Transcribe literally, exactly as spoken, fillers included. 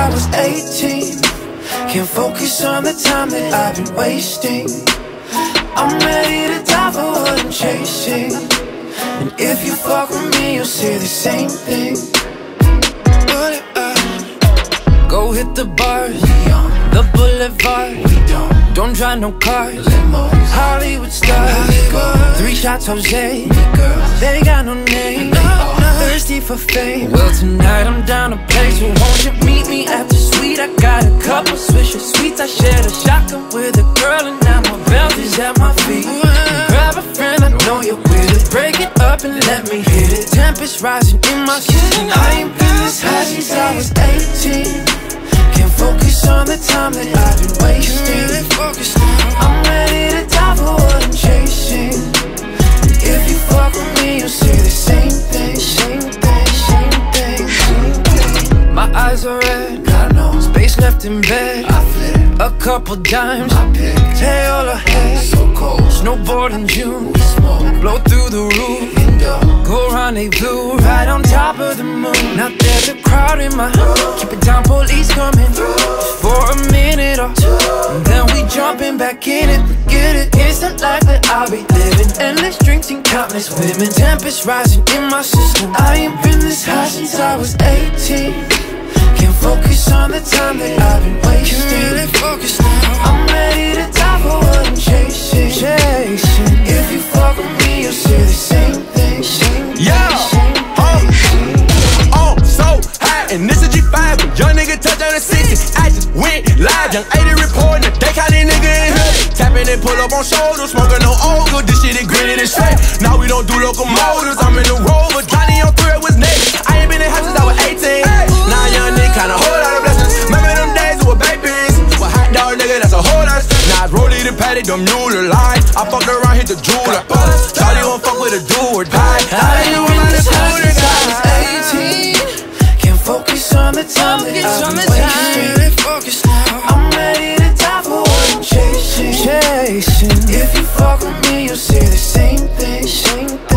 I was eighteen. Can't focus on the time that I've been wasting. I'm ready to die for what I'm chasing. And if you fuck with me, you'll say the same thing. But I go hit the bars, the boulevard. We don't, don't drive no cars, limos, Hollywood stars, Hollywood. Three shots Jose, girls, they got no name, no, no. Thirsty for fame. Well, tonight I'm down to play, so won't you meet me at the suite? I got a couple Swisher Sweets. I shared a shotgun with a girl, and now my belt is at my feet. Grab a friend, I know you're with it. Break it up and let me hit it. Tempest rising in my skin. I ain't been this high since I was eighteen. Can't focus on the time that I've been wasting. I'm ready to die for what I'm chasing. And if you fuck with me, you'll say the same thing. Same thing, same thing, same thing. My eyes are red, God knows. Space left in bed, I flip a couple dimes, I pick Tayola head, so cold. Snowboard in June, we smoke, blow through the roof, Indo. Go rendezvous right on top of the moon. Now there's a crowd in my hood, keep it down, police coming just for a minute or two, and then we jumping back in it. Forget it, it's the life that I'll be living. Endless drinks and countless women. Tempest rising in my system. I ain't been this high since I was eighteen. Can't focus on the time that I've been wasting. Can't really focus now. I'm ready to die for what I'm chasing. Chasing. If you fuck with me, you'll say the same thing. Same thing, yeah. Same thing. Oh, oh, so high, and this is G five. Young nigga touch on the sixty. I just went live. Young eighty reporting that they caught this nigga in here. Tapping and pull up on shoulders, smoking no ogre. This shit is gritty and straight. Now we don't do locomotives. I'm in the Rover. Johnny on three was next. I ain't been in house since I was eighteen. Now young nigga kinda whole lot of blessings. Remember them days we were babies. With hot dog nigga, that's a whole lot of stuff. Now it's Rollie the Patty, the mule line. I fucked around, hit the jeweler. Shawty won't fuck with a do or die. I ain't been this high since I was eighteen. Can't focus on the time that I've been wasting. Focus now. I'm ready to die for what I'm chasing. Chasing. If you fuck with me, you'll say the same thing. Same thing.